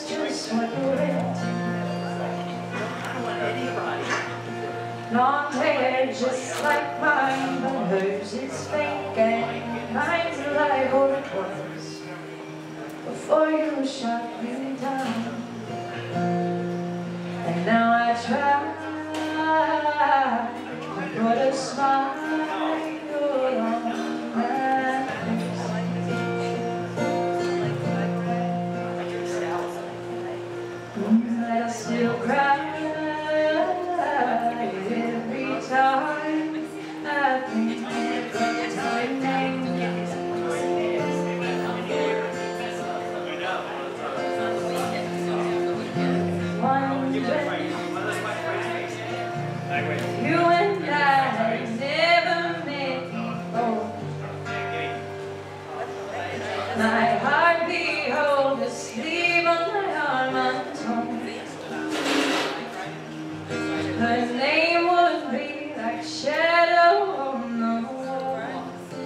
is just what you're into. Long hair just like mine, but hers is fake and mine's alive, or it was before you shot me down. And now I try to put a smile on my face, but I still cry every time I think of your name. You and I never met before. My heart behold asleep on my arm untorn. Her name would be like shadow on the wall,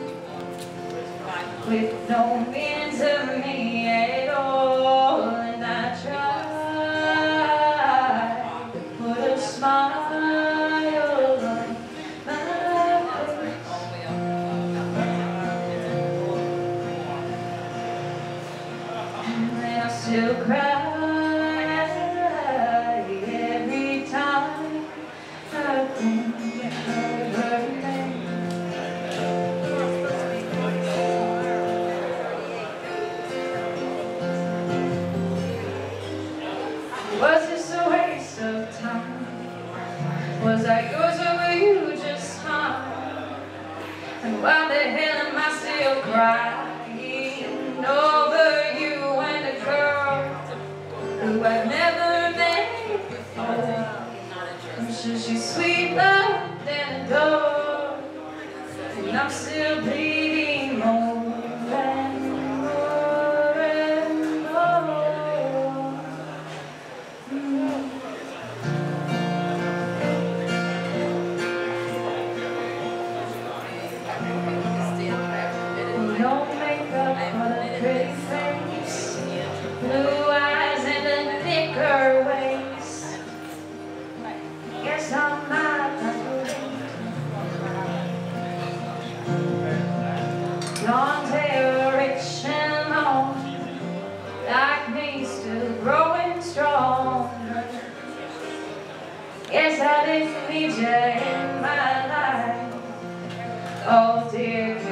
with no meaning to me at all. And I try to put a smile still cry every time I think of her name. Was this a waste of time? Was I yours or were you just mine? And why the hell am I still crying over you and a girl who I've never met before? I'm sure she's sweeter than a dove, and I'm still bleeding more and more and more. No makeup on a pretty face, blue eyes and a thicker waist. Guess I'm not blonde hair, rich and long, like me, still growing strong. Guess I didn't need you in my life, oh dear.